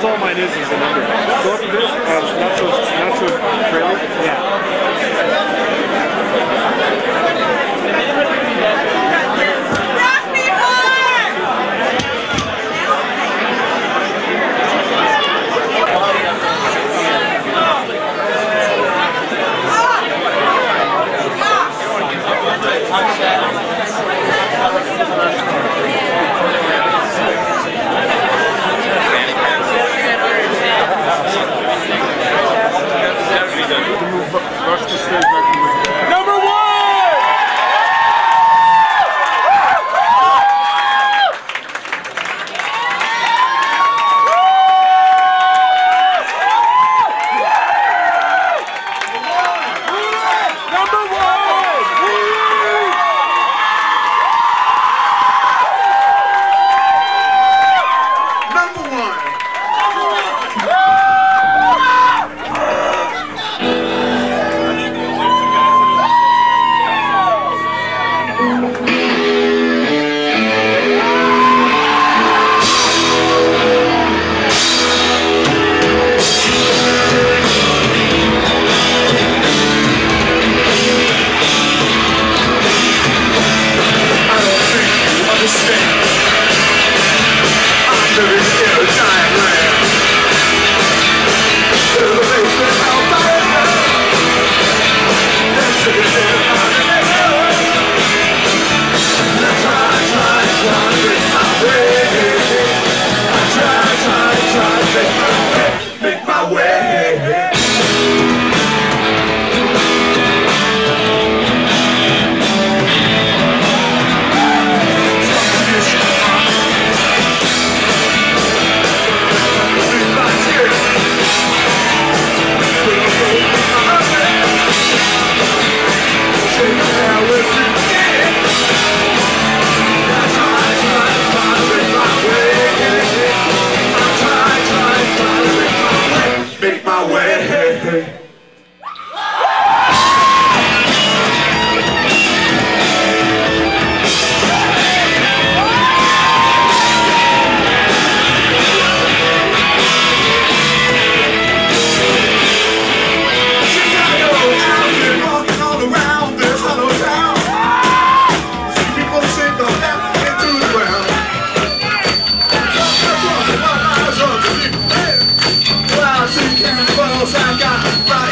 all mine is a number. Go up a bit. Not so trailing. Yeah. Number one! I got right.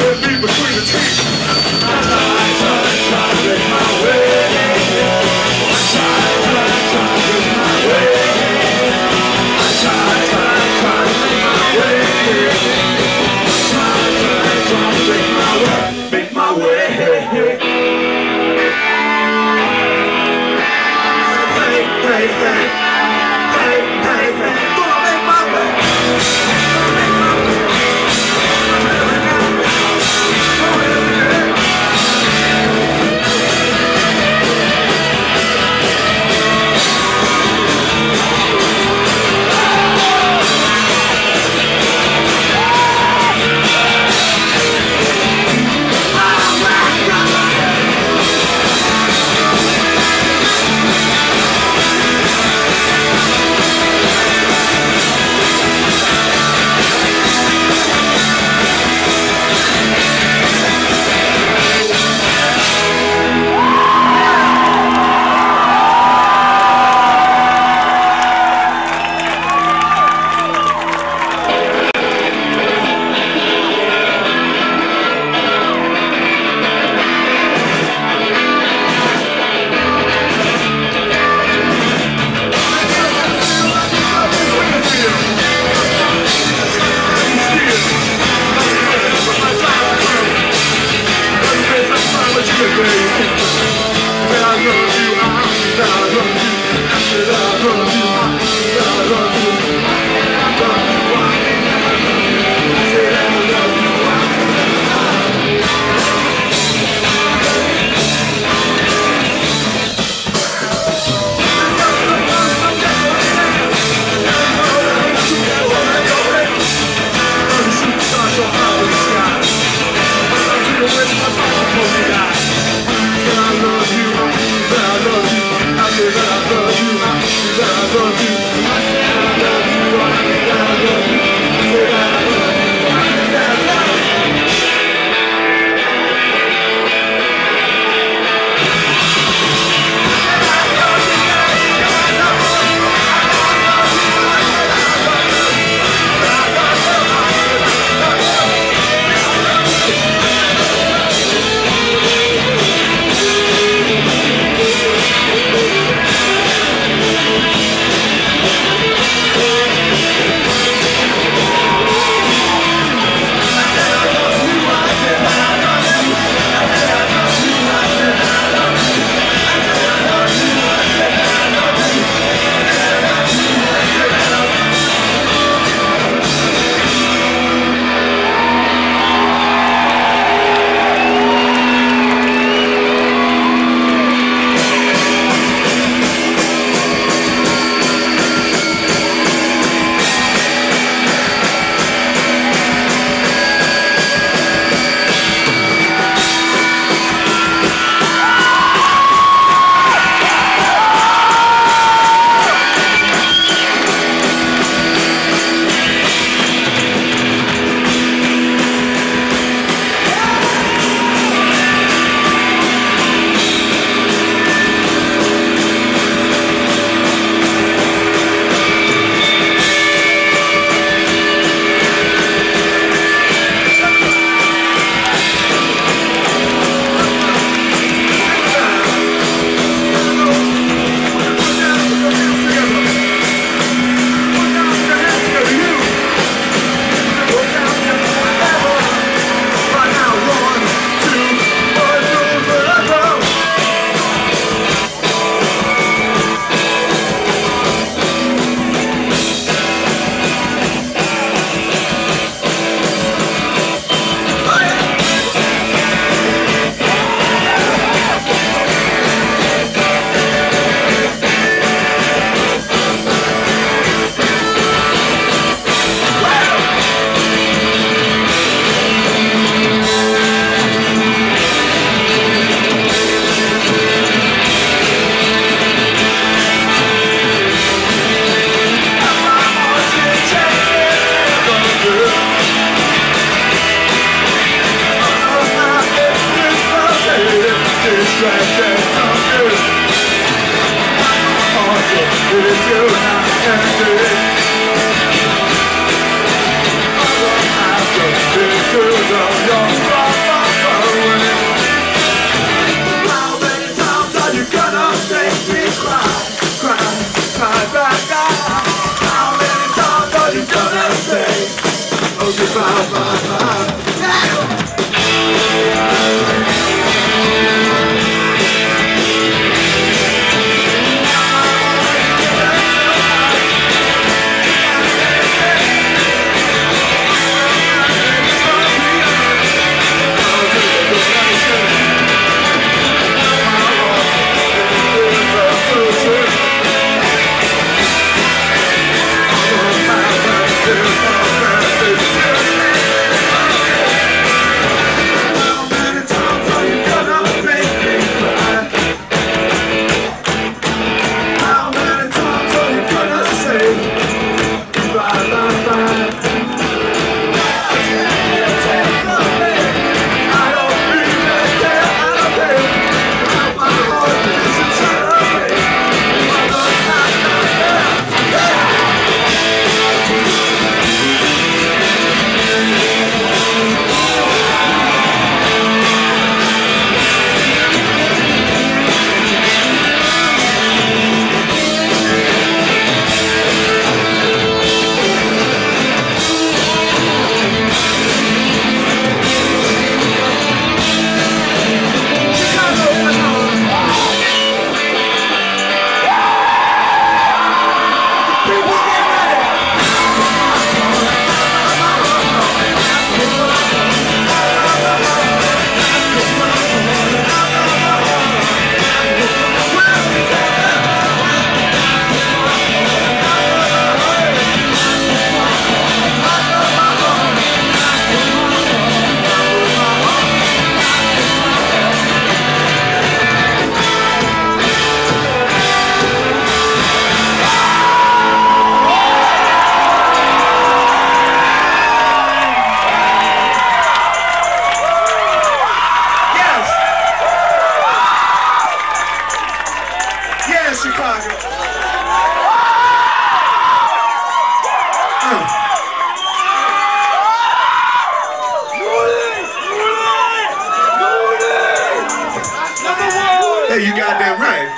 You goddamn right.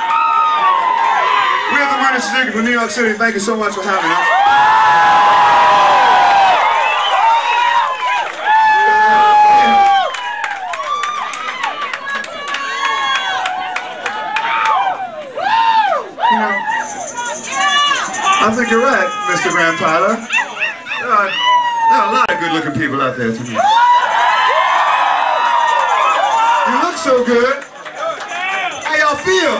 We have the Minor Suzuki from New York City. Thank you so much for having us. You know, I think you're right, Mr. Graham Tyler. There are a lot of good-looking people out there tonight. You look so good. How y'all feel?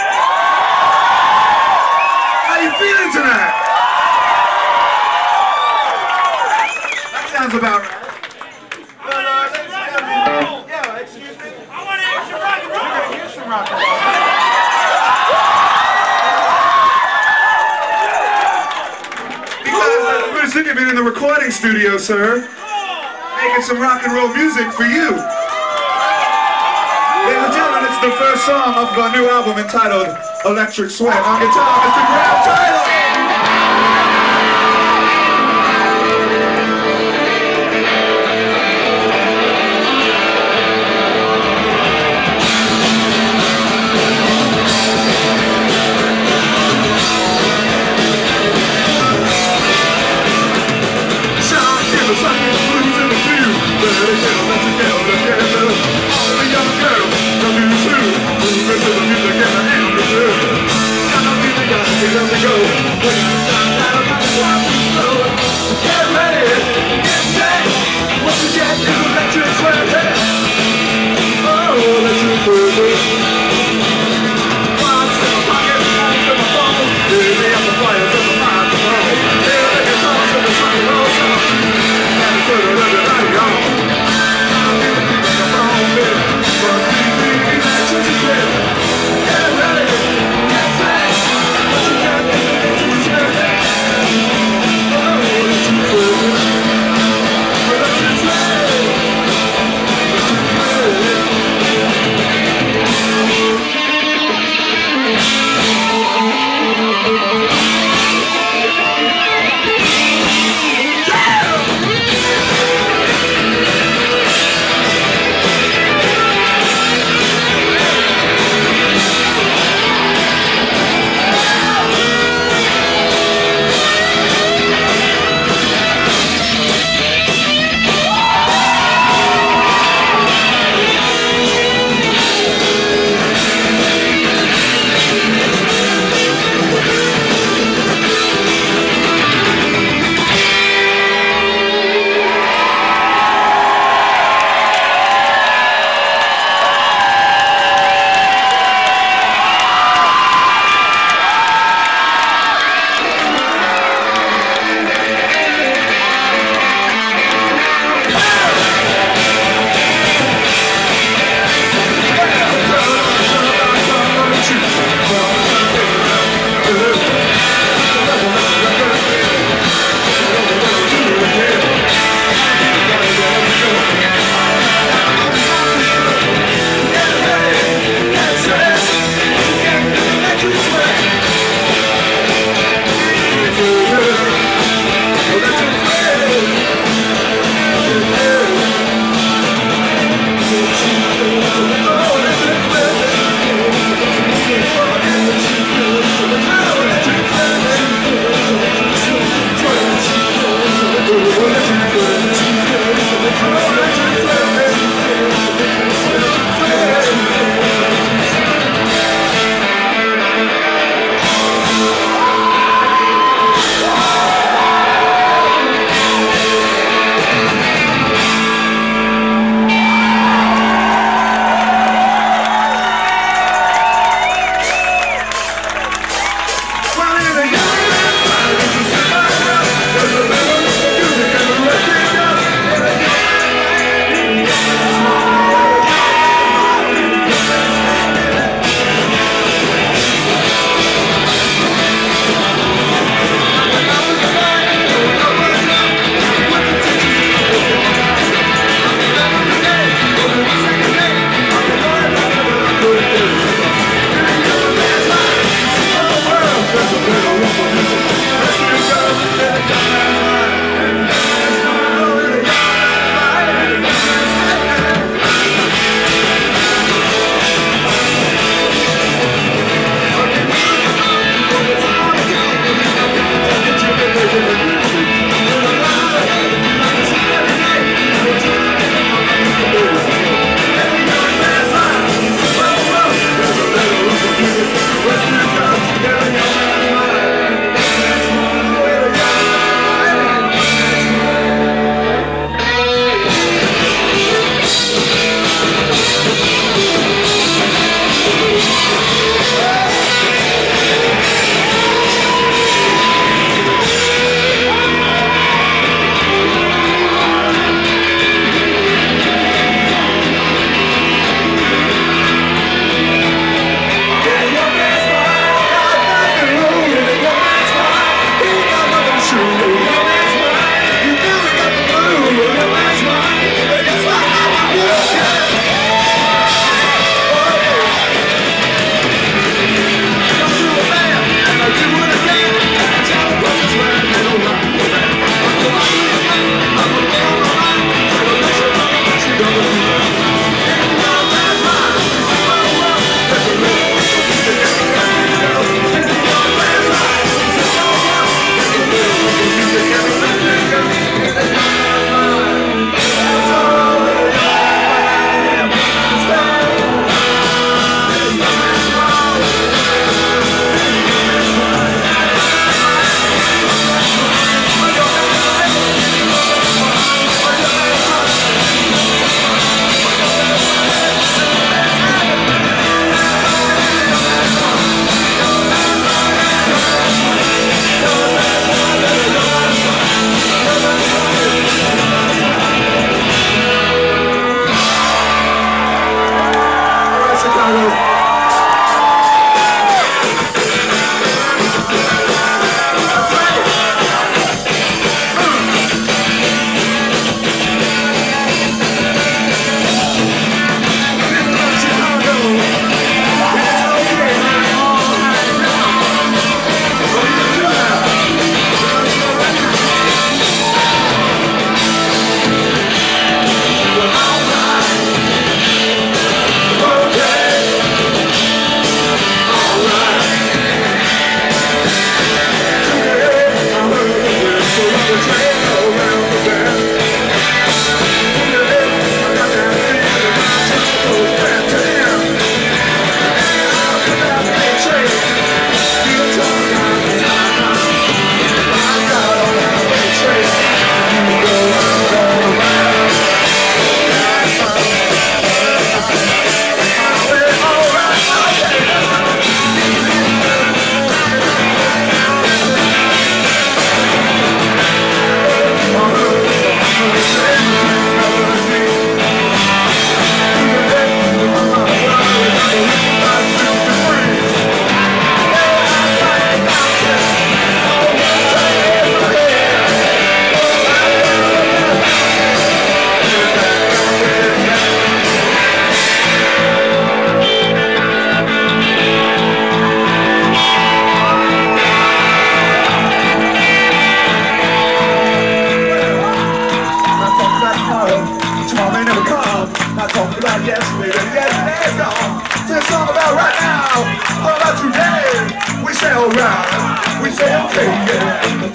How you feeling tonight? That sounds about right. Well, yeah, excuse me. I want to hear some rock and roll. We're going to hear some rock and roll. Because we're sitting in the recording studio, sir, making some rock and roll music for you. Ladies and gentlemen, it's the first song off of our new album entitled Electric Sweat. On guitar, Mr. Graham Tyler. Go. alright. We say okay, yeah.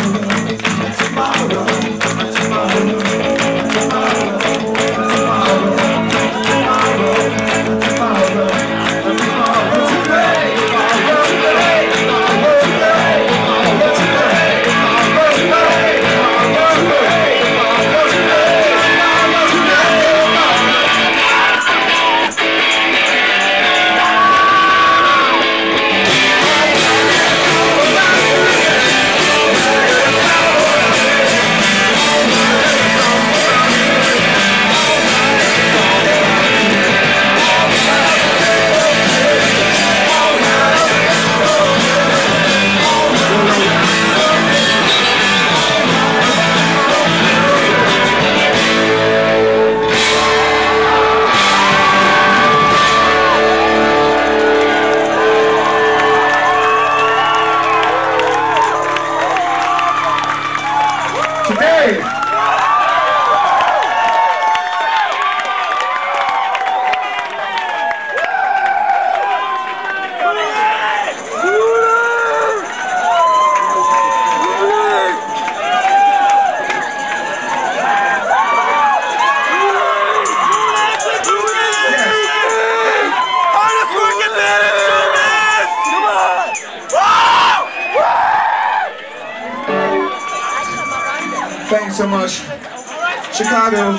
Thanks so much, Chicago.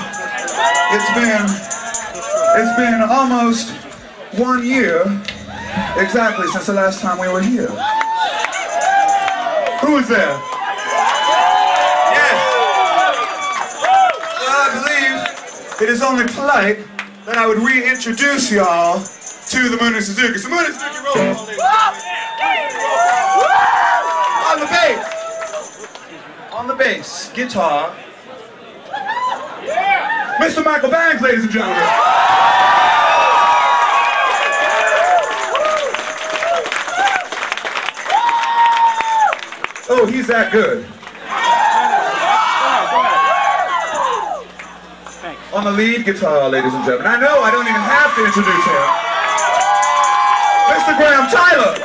It's been almost 1 year exactly since the last time we were here. Who was there? Yes. Well, I believe it is only polite that I would reintroduce y'all to the Moon and Suzuki. So Moon and Suzuki, roll call, ladies. On the bass. On the bass, guitar, Mr. Michael Banks, ladies and gentlemen. Oh, he's that good. On the lead guitar, ladies and gentlemen. I know I don't even have to introduce him. Mr. Graham Tyler.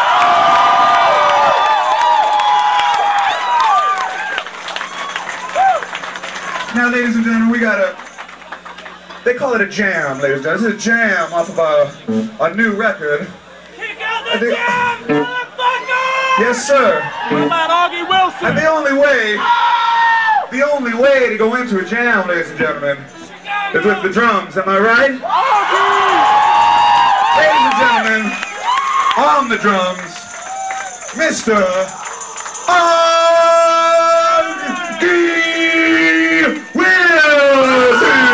Now, ladies and gentlemen, we got they call it a jam, ladies and gentlemen. This is a jam off of a new record. Kick out the jam, motherfucker! Yes, sir. What about Augie Wilson? And the only way to go into a jam, ladies and gentlemen, is with the drums. Am I right? Ladies and gentlemen, on the drums, Mr. Augie Wilson!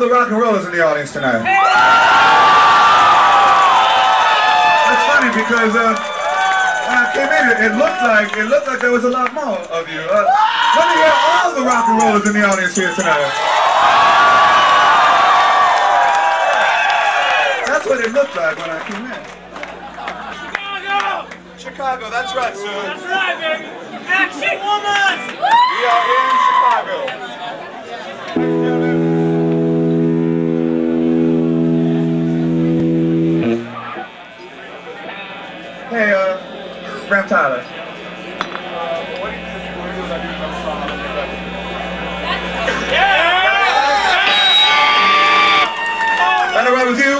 the rock and rollers in the audience tonight? That's funny because when I came in, it looked like there was a lot more of you. Let me hear all the rock and rollers in the audience here tonight. That's what it looked like when I came in. Chicago, that's right, sir. That's right, baby. Action woman! We are here in Chicago. Hey, Graham Tyler. What do you think you want to do about your song? Yeah! That all right with you?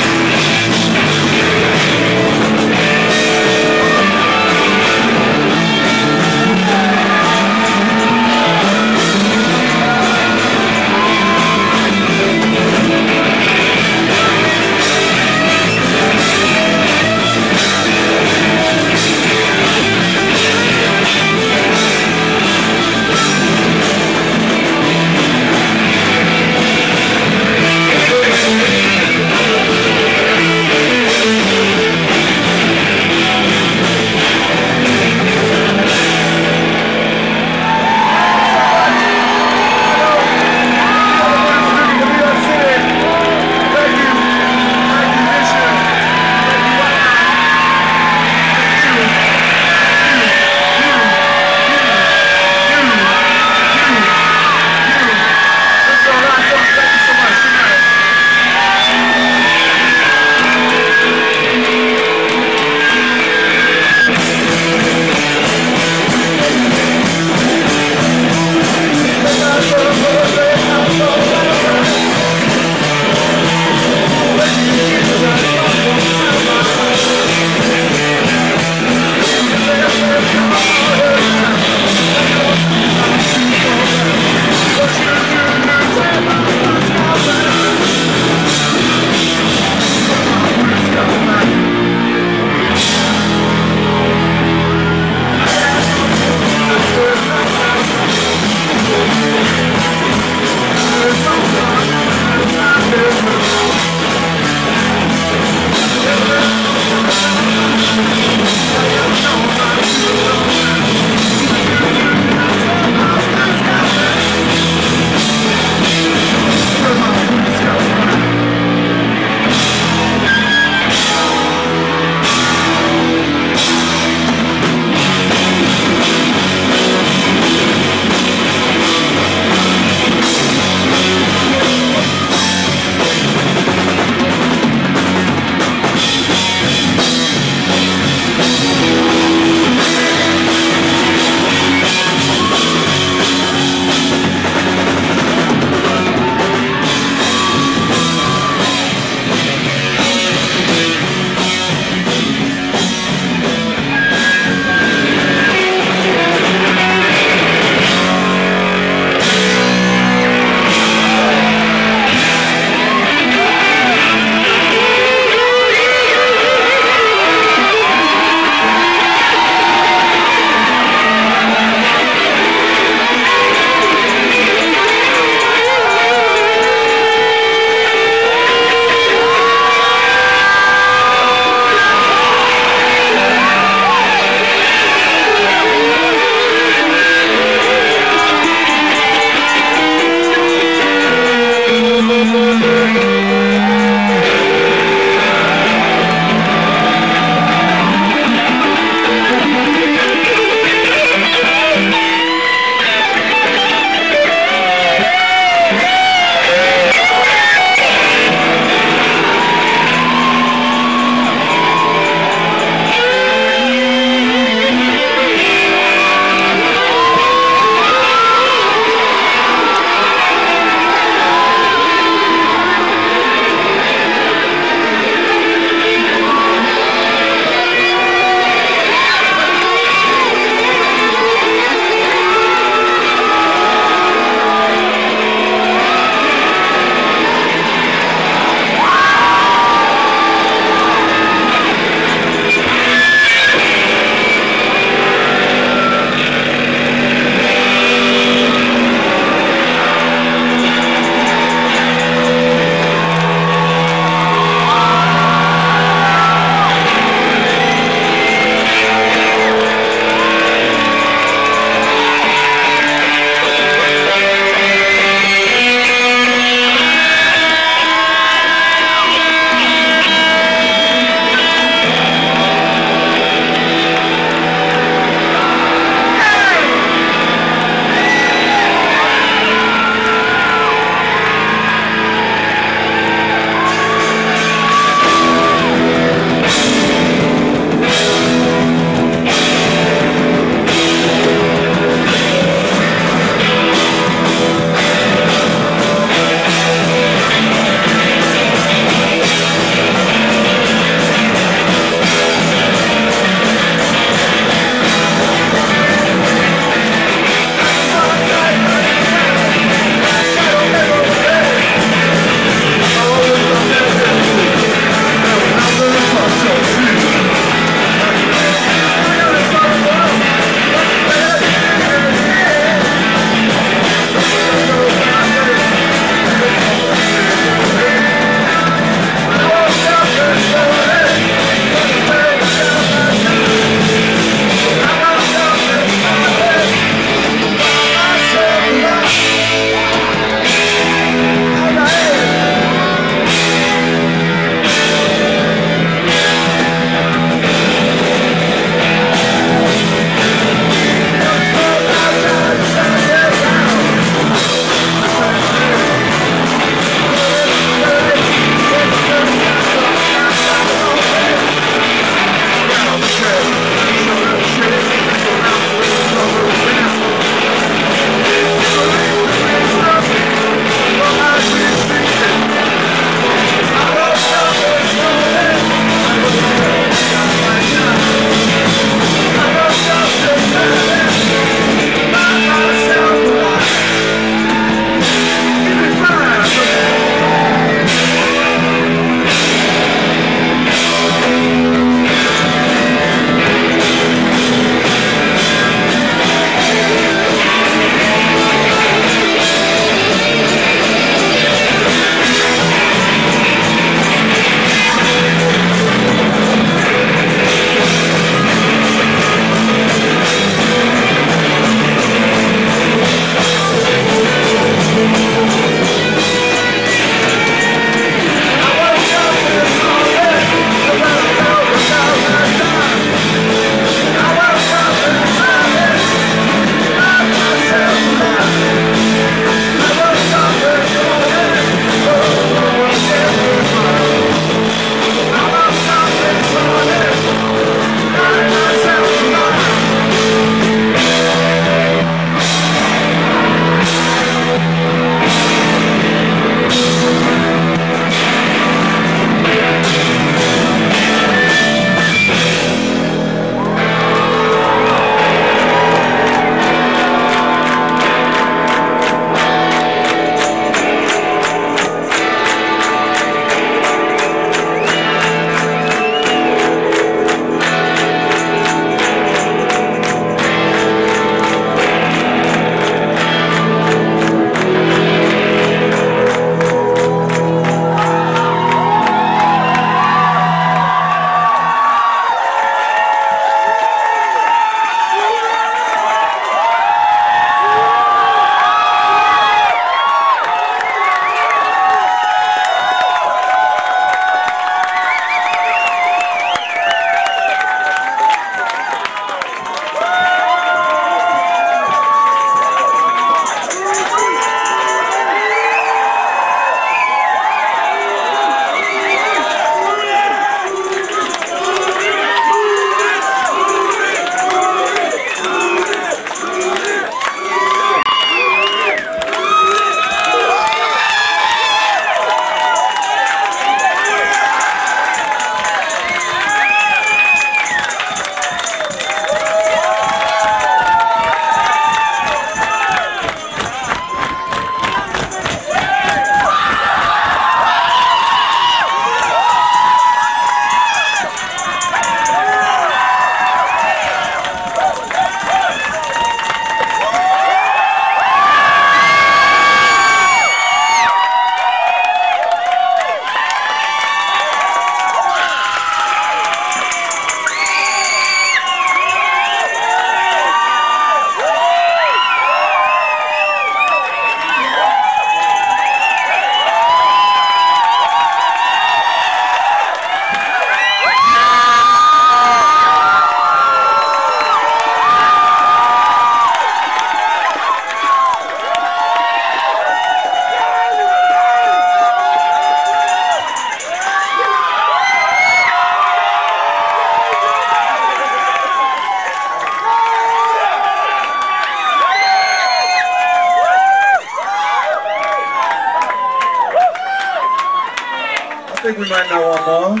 think we might know one more.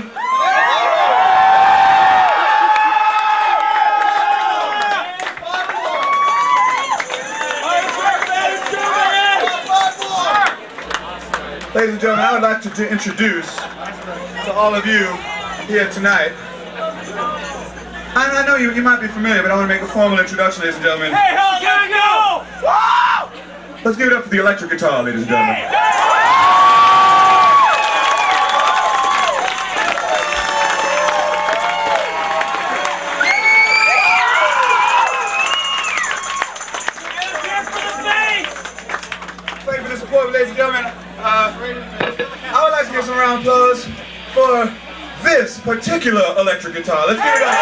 Ladies and gentlemen, I would like to introduce to all of you here tonight. I know you might be familiar, but I want to make a formal introduction, ladies and gentlemen. Hey, hell, here we go! Woo! Let's give it up for the electric guitar, ladies and gentlemen. Thank you for the support, ladies and gentlemen. I would like to give some round of applause for this particular electric guitar. Let's give it up.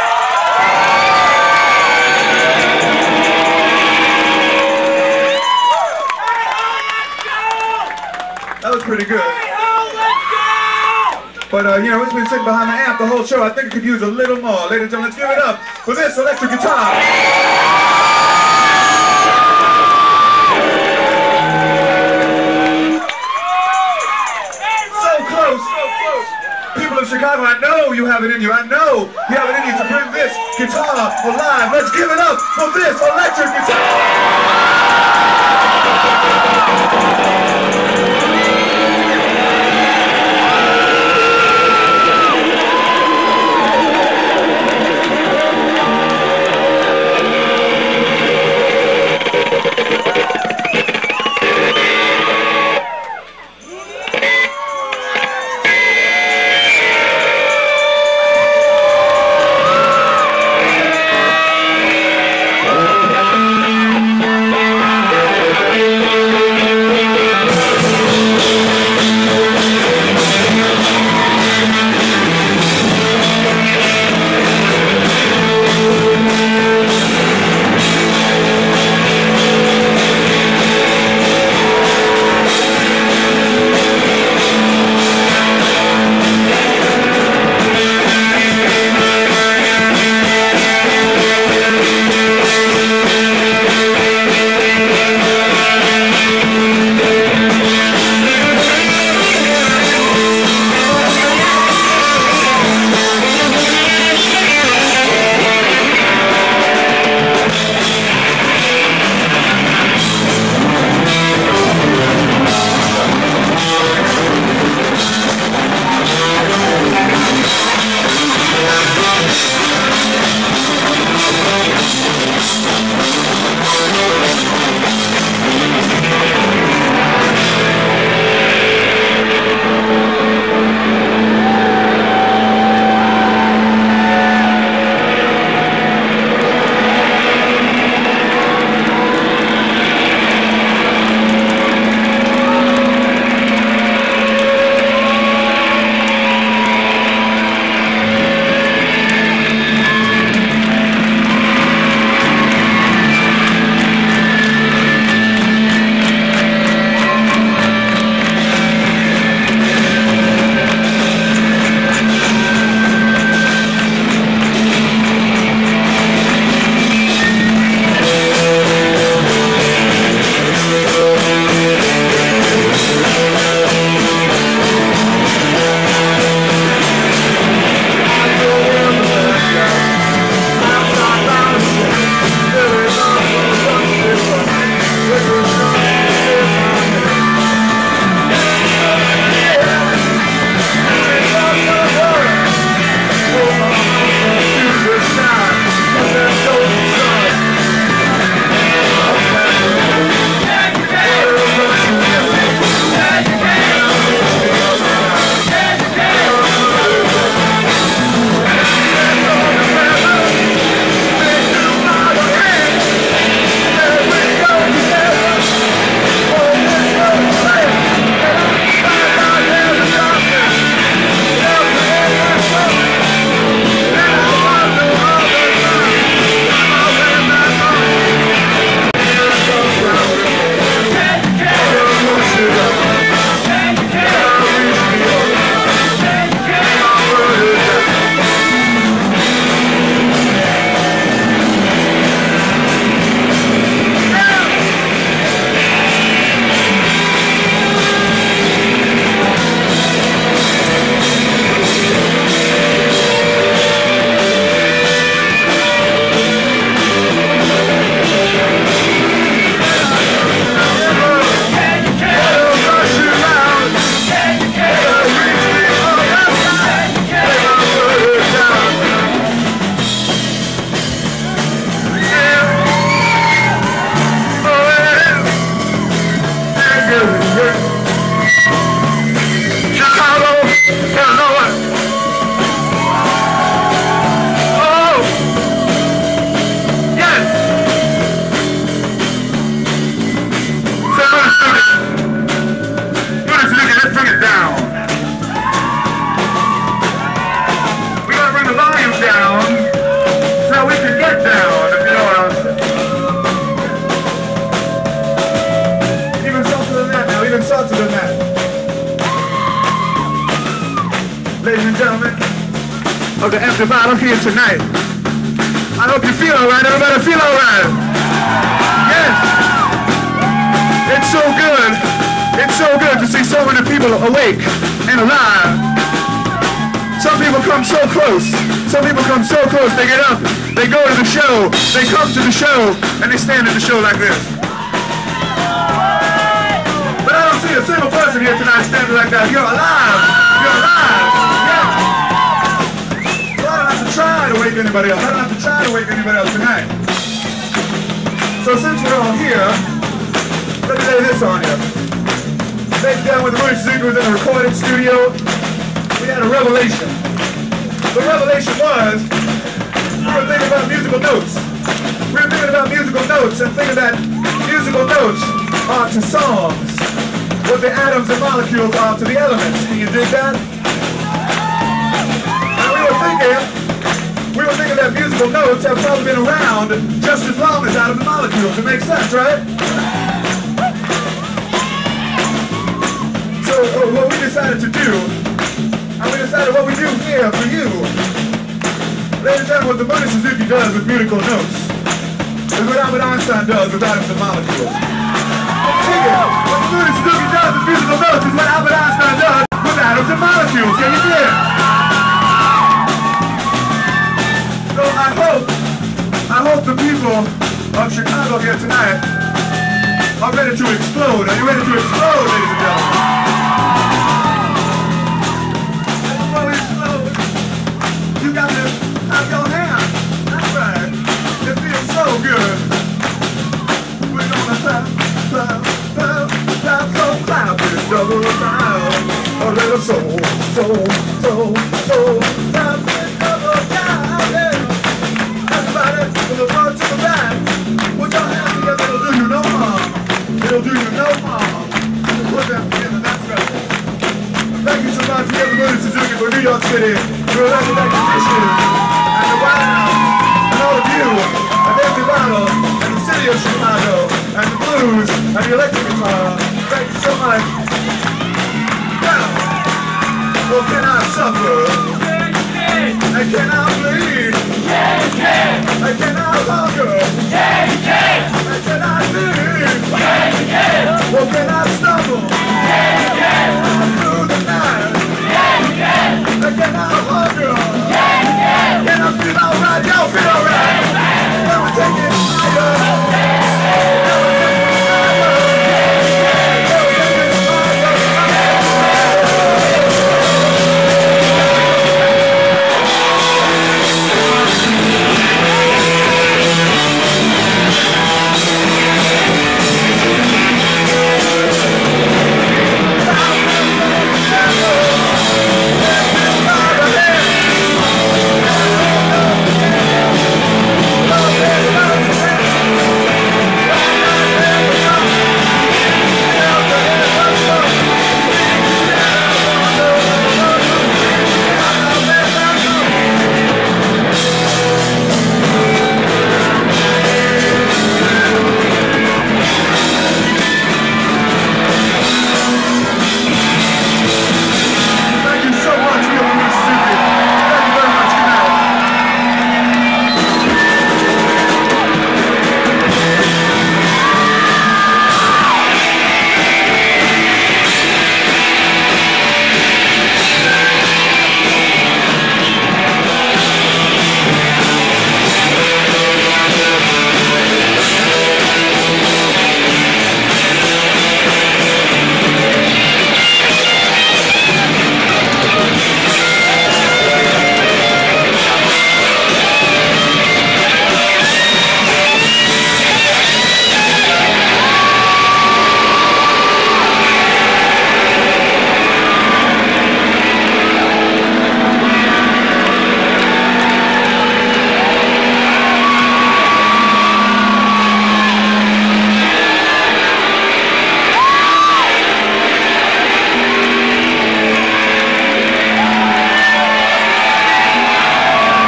That was pretty good. But you know, it's been sitting behind the amp the whole show. I think it could use a little more. Ladies and gentlemen, let's give it up for this electric guitar. People of Chicago, I know you have it in you. I know you have it in you to bring this guitar alive. Let's give it up for this electric guitar. of the empty bottle here tonight. I hope you feel alright. Everybody feel alright? Yes. It's so good. It's so good to see so many people awake and alive. Some people come so close. Some people come so close. They get up. They go to the show. They come to the show and they stand at the show like this. But I don't see a single person here tonight standing like that. You're alive. You're alive. Yeah. So I don't have to try to wake anybody else. I don't have to try to wake anybody else tonight. So since we're all here, let me lay this on you. Back down when the Moody Suzuki was in the recording studio, we had a revelation. The revelation was, we were thinking about musical notes. We were thinking about musical notes and thinking that musical notes are to songs what the atoms and molecules are to the elements. Can you dig that? And we were thinking that musical notes have probably been around just as long as atoms and molecules. It makes sense, right? So what we decided to do, and we decided what we do here for you, ladies and gentlemen, what the Moody Suzuki does with musical notes is what Albert Einstein does with atoms and molecules. What the Moody Suzuki does with musical notes is what Albert Einstein does with atoms and molecules. Can you hear? So I hope the people of Chicago here tonight are ready to explode. Are you ready to explode, ladies and gentlemen? You got to have your hand. That's right. It feels so good. We're gonna clap, so clap it double down. A little soul, clap it double down. Yeah. Everybody, from the front to the back, put your hands together. It'll do you no harm. It'll do you no harm. Put them together. That's right. Thank you so much to everybody Suzuki for New York City, for the recognition, and the White House, and all of you, and every bottle, and the city of Chicago, and the blues, and the electric guitar. Thank you so much. Now, well, can I suffer? And can I bleed? And can I hunger? And can I live? Well, can I stumble? Through the night? And can I hunger? Can I feel alright? Y'all feel alright? Let me take it higher.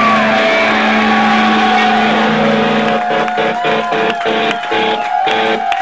Thank you.